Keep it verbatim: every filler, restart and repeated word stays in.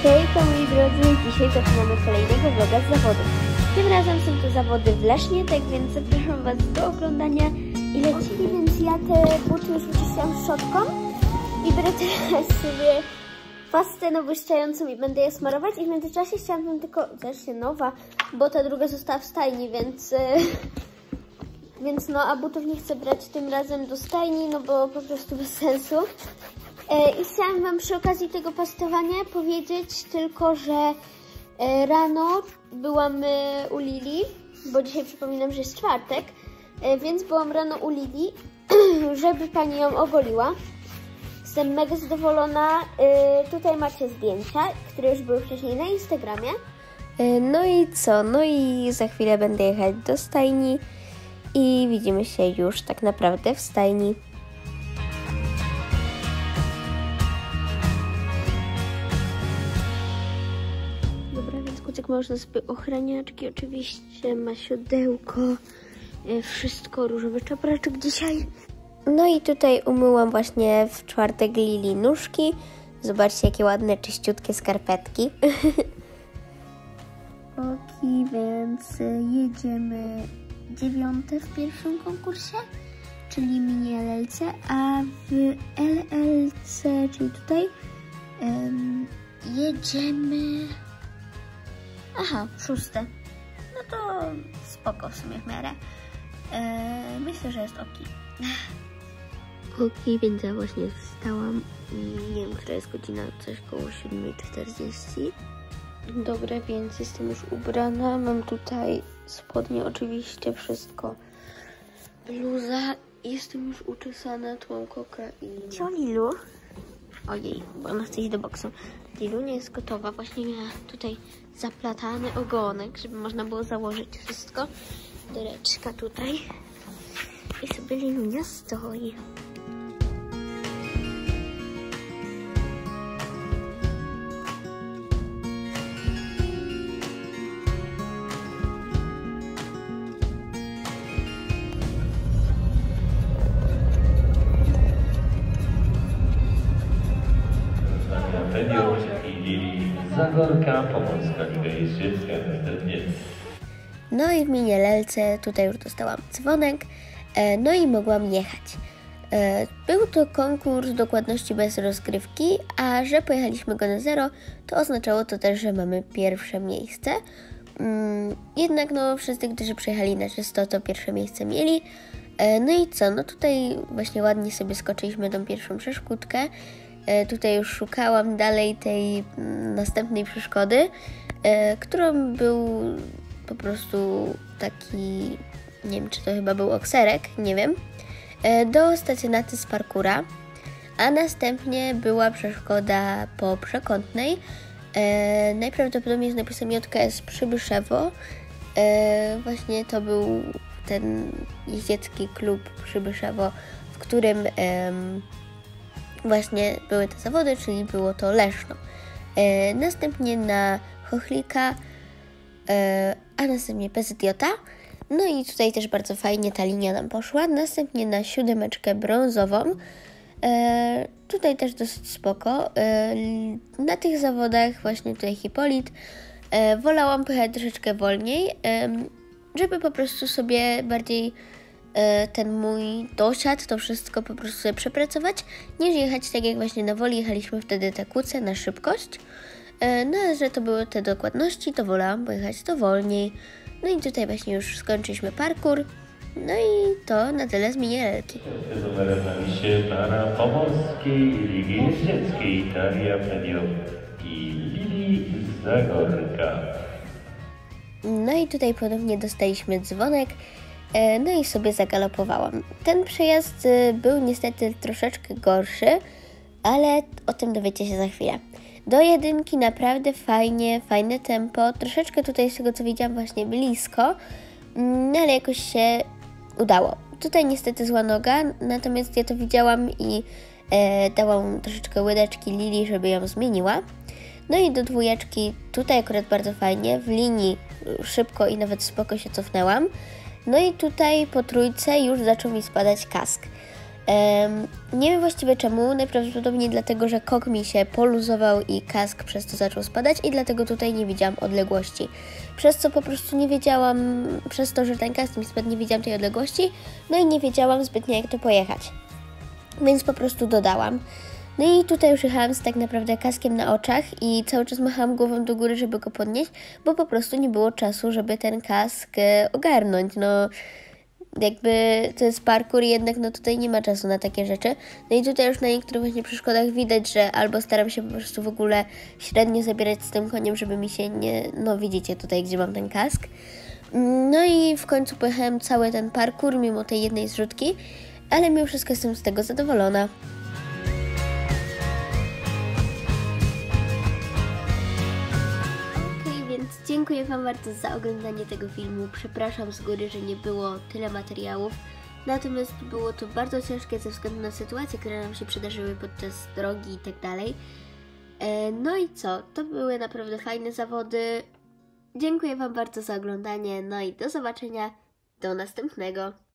Hejka moi drodzy, dzisiaj zaczynamy kolejnego vloga z zawodów. Tym razem są to zawody w Lesznie, tak więc zapraszam Was do oglądania i lecimy. Więc ja te buty już wyczyściłam szczotką i biorę teraz sobie pastę no błyszczającą i będę je smarować. I w międzyczasie chciałam wam tylko, też się nowa, bo ta druga została w stajni, więc... Więc no, a butów nie chcę brać tym razem do stajni, no bo po prostu bez sensu. I chciałam wam przy okazji tego pastowania powiedzieć tylko, że rano byłam u Lili, bo dzisiaj przypominam, że jest czwartek, więc byłam rano u Lili, żeby pani ją ogoliła. Jestem mega zadowolona. Tutaj macie zdjęcia, które już były wcześniej na Instagramie. No i co? No i za chwilę będę jechać do stajni i widzimy się już tak naprawdę w stajni. Dobra, więc kucyk ma już na sobie ochraniaczki, oczywiście ma siodełko, wszystko, różowy czapraczek dzisiaj. No i tutaj umyłam właśnie w czwartek Lili nóżki. Zobaczcie, jakie ładne, czyściutkie skarpetki. Oki, więc jedziemy dziewiąte w pierwszym konkursie, czyli mini L L C, a w L L C, czyli tutaj, um, jedziemy... Aha, szóste. No to spoko w sumie w miarę. Eee, myślę, że jest oki. Oki, więc ja właśnie wstałam. Nie wiem, która jest godzina, coś koło siódma czterdzieści. Dobra, więc jestem już ubrana. Mam tutaj spodnie, oczywiście wszystko. Bluza. Jestem już uczesana, tu mam koka i... Cio Lilu. Ojej, bo ona chce iść do boksu. Lilu nie jest gotowa. Właśnie miała tutaj zaplatany ogonek, żeby można było założyć wszystko. Doreczka tutaj. I sobie Lilunia stoi. Zagorka, Pomorska Liga Jeździecka, następnie. No i w mini L L C tutaj już dostałam dzwonek, no i mogłam jechać. Był to konkurs dokładności bez rozgrywki, a że pojechaliśmy go na zero, to oznaczało to też, że mamy pierwsze miejsce. Jednak no wszyscy, którzy przyjechali na czysto, to pierwsze miejsce mieli. No i co, no tutaj właśnie ładnie sobie skoczyliśmy tą pierwszą przeszkódkę. Tutaj już szukałam dalej tej następnej przeszkody, którą był po prostu taki, nie wiem, czy to chyba był okserek, nie wiem, do stacjonaty z parkura, a następnie była przeszkoda po przekątnej, najprawdopodobniej z napisem J K S Przybyszewo. Właśnie to był ten jeździecki klub Przybyszewo, w którym właśnie były te zawody, czyli było to Leszno. E, następnie na Chochlika, e, a następnie P Z J. No i tutaj też bardzo fajnie ta linia nam poszła. Następnie na siódemeczkę brązową. E, tutaj też dosyć spoko. E, na tych zawodach właśnie tutaj Hipolit e, wolałam pojechać troszeczkę wolniej, e, żeby po prostu sobie bardziej ten mój dosiad, to wszystko po prostu sobie przepracować, niż jechać tak jak właśnie na woli jechaliśmy wtedy te kuce na szybkość. No a że to były te dokładności, to wolałam pojechać to wolniej. No i tutaj właśnie już skończyliśmy parkour. No i to na tyle z mini L L ki. Z numerem na liście para Pomorskiej Ligi Jeździeckiej Daria Medio i Lili Zagorka. No i tutaj ponownie dostaliśmy dzwonek. No i sobie zagalopowałam. Ten przejazd był niestety troszeczkę gorszy, ale o tym dowiecie się za chwilę. Do jedynki naprawdę fajnie, fajne tempo. Troszeczkę tutaj z tego co widziałam właśnie blisko, no ale jakoś się udało. Tutaj niestety zła noga, natomiast ja to widziałam i e, dałam troszeczkę łydeczki Lili, żeby ją zmieniła. No i do dwójeczki tutaj akurat bardzo fajnie, w linii szybko i nawet spoko się cofnęłam. No i tutaj po trójce już zaczął mi spadać kask. Um, nie wiem właściwie czemu, najprawdopodobniej dlatego, że kok mi się poluzował i kask przez to zaczął spadać i dlatego tutaj nie widziałam odległości. Przez co po prostu nie wiedziałam, przez to, że ten kask mi spadł, nie widziałam tej odległości, no i nie wiedziałam zbytnio jak to pojechać. Więc po prostu dodałam. No i tutaj już jechałam z tak naprawdę kaskiem na oczach i cały czas machałam głową do góry, żeby go podnieść, bo po prostu nie było czasu, żeby ten kask e, ogarnąć. No jakby to jest parkour i jednak no tutaj nie ma czasu na takie rzeczy. No i tutaj już na niektórych właśnie przeszkodach widać, że albo staram się po prostu w ogóle średnio zabierać z tym koniem, żeby mi się nie... No widzicie tutaj, gdzie mam ten kask. No i w końcu pojechałem cały ten parkour mimo tej jednej zrzutki, ale mimo wszystko jestem z tego zadowolona. Więc dziękuję Wam bardzo za oglądanie tego filmu. Przepraszam z góry, że nie było tyle materiałów. Natomiast było to bardzo ciężkie ze względu na sytuacje, które nam się przydarzyły podczas drogi i tak dalej. No i co? To były naprawdę fajne zawody. Dziękuję Wam bardzo za oglądanie. No i do zobaczenia. Do następnego.